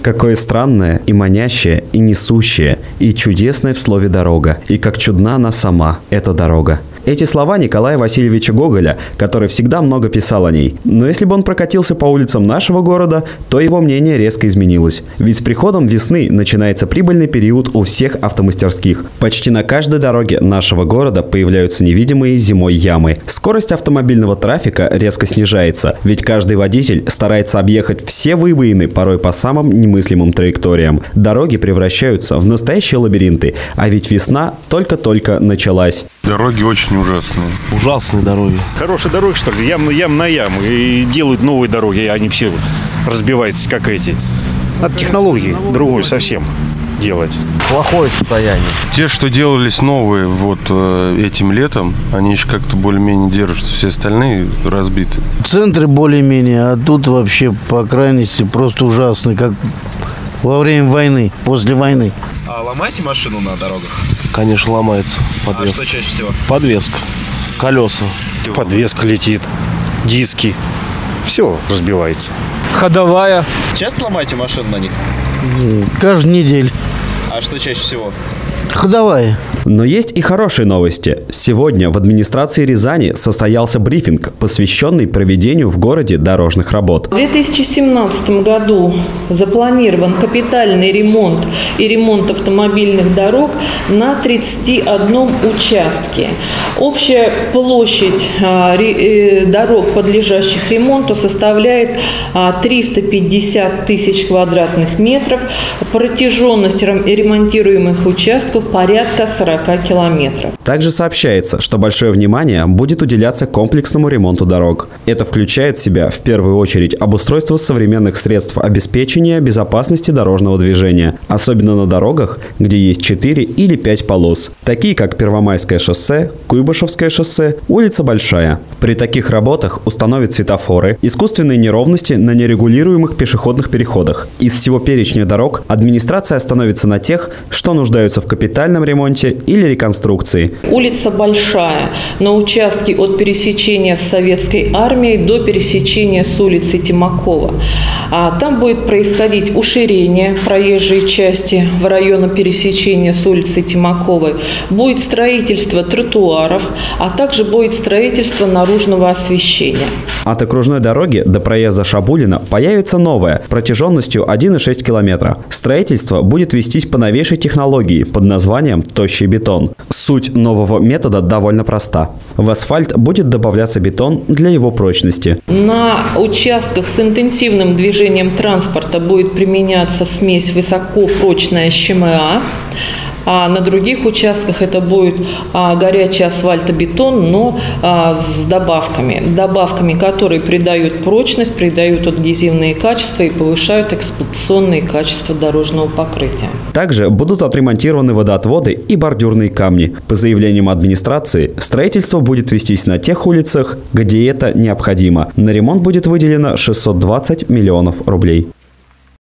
Какое странное и манящее, и несущее, и чудесное в слове «дорога», и как чудна она сама, эта дорога. Эти слова Николая Васильевича Гоголя, который всегда много писал о ней. Но если бы он прокатился по улицам нашего города, то его мнение резко изменилось. Ведь с приходом весны начинается прибыльный период у всех автомастерских. Почти на каждой дороге нашего города появляются невидимые зимой ямы. Скорость автомобильного трафика резко снижается, ведь каждый водитель старается объехать все выбоины, порой по самым немыслимым траекториям. Дороги превращаются в настоящие лабиринты, а ведь весна только-только началась. Дороги очень ужасные. Ужасные дороги. Хорошие дороги, что ли, ям на яму. И делают новые дороги, и они все разбиваются, как эти. От технологии другой совсем делать. Плохое состояние. Те, что делались новые вот этим летом, они еще как-то более-менее держатся. Все остальные разбиты. Центры более-менее, а тут вообще, по крайности, просто ужасно, как во время войны, после войны. А ломаете машину на дорогах? Конечно, ломается подвеска. А что чаще всего? Подвеска, колеса. Подвеска летит, диски, все разбивается. Ходовая. Часто ломаете машину на них? Каждую неделю. А что чаще всего? Ходовая. Но есть и хорошие новости. Сегодня в администрации Рязани состоялся брифинг, посвященный проведению в городе дорожных работ. В 2017 году запланирован капитальный ремонт и ремонт автомобильных дорог на 31 участке. Общая площадь дорог, подлежащих ремонту, составляет 350 тысяч квадратных метров. Протяженность ремонтируемых участков порядка 40 километров. Также сообщается, что большое внимание будет уделяться комплексному ремонту дорог. Это включает в себя в первую очередь обустройство современных средств обеспечения безопасности дорожного движения, особенно на дорогах, где есть 4 или 5 полос, такие как Первомайское шоссе, Куйбышевское шоссе, улица Большая. При таких работах установят светофоры, искусственные неровности на нерегулируемых пешеходных переходах. Из всего перечня дорог администрация остановится на тех, что нуждаются в капитальном ремонте или реконструкции. Улица Большая на участке от пересечения с Советской армией до пересечения с улицей Тимакова. Там будет происходить уширение проезжей части в районе пересечения с улицей Тимаковой. Будет строительство тротуаров, а также будет строительство наружного освещения. От окружной дороги до проезда Шабулина появится новая, протяженностью 1,6 километра. Строительство будет вестись по новейшей технологии под названием «Тощий бетон». Суть нового метода довольно проста. В асфальт будет добавляться бетон для его прочности. На участках с интенсивным движением транспорта будет применяться смесь высокопрочная ЩМА. А на других участках это будет горячий асфальтобетон, но с добавками, которые придают прочность, придают адгезивные качества и повышают эксплуатационные качества дорожного покрытия. Также будут отремонтированы водоотводы и бордюрные камни. По заявлениям администрации, строительство будет вестись на тех улицах, где это необходимо. На ремонт будет выделено 620 миллионов рублей.